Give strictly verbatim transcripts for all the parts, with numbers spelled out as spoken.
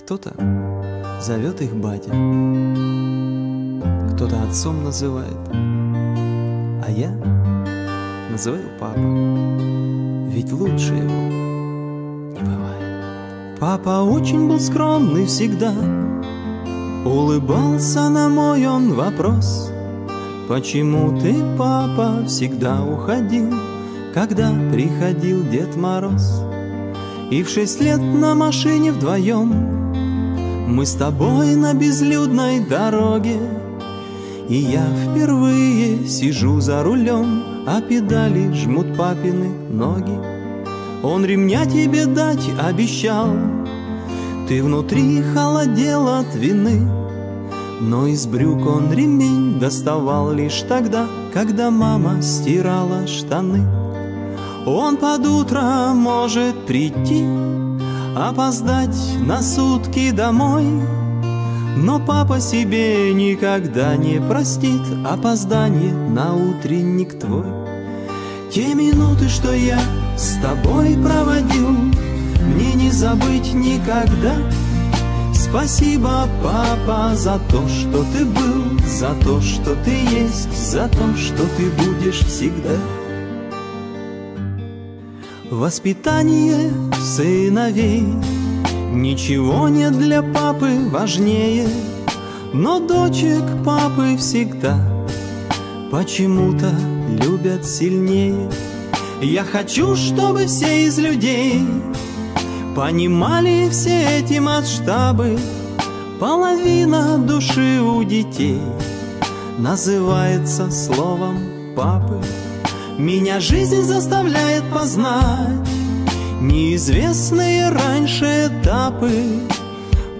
Кто-то зовет их батя, кто-то отцом называет, а я называю папа, ведь лучше его не бывает. Папа очень был скромный всегда, улыбался на мой он вопрос: почему ты, папа, всегда уходил, когда приходил Дед Мороз? И в шесть лет на машине вдвоем мы с тобой на безлюдной дороге, и я впервые сижу за рулем, а педали жмут папины ноги. Он ремня тебе дать обещал, ты внутри холодел от вины, но из брюк он ремень доставал лишь тогда, когда мама стирала штаны. Он под утро может прийти, опоздать на сутки домой, но папа себе никогда не простит опоздание на утренник твой. Те минуты, что я с тобой проводил, мне не забыть никогда. Спасибо, папа, за то, что ты был, за то, что ты есть, за то, что ты будешь всегда. Воспитание сыновей ничего нет для папы важнее, но дочек папы всегда почему-то любят сильнее. Я хочу, чтобы все из людей понимали все эти масштабы. Половина души у детей называется словом папы. Меня жизнь заставляет познать неизвестные раньше этапы.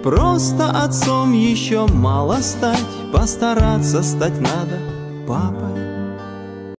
Просто отцом еще мало стать, постараться стать надо папой.